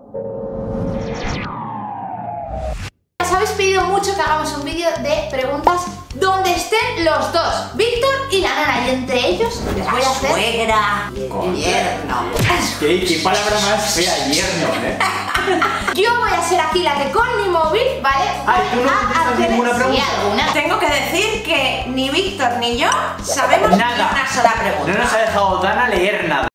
Os habéis pedido mucho que hagamos un vídeo de preguntas donde estén los dos, Víctor y la nana, y entre ellos les voy a hacer... suegra y el yerno. ¿Qué palabra más fea, yerno, Yo voy a ser aquí la que con mi móvil, ¿vale? Ay, tú no contestas ninguna pregunta. Sí, alguna. Tengo que decir que ni Víctor ni yo sabemos Nada. ni una sola pregunta. No nos ha dejado Dana leer nada.